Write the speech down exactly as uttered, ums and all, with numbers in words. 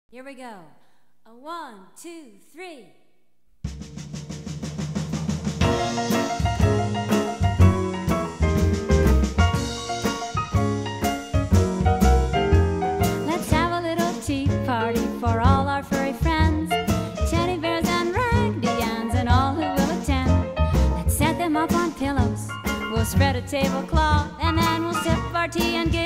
Here we go. A one, two, three. Let's have a little tea party for all our furry friends, teddy bears and raggedy anns and all who will attend. Let's set them up on pillows, we'll spread a tablecloth, and then we'll sip our tea and give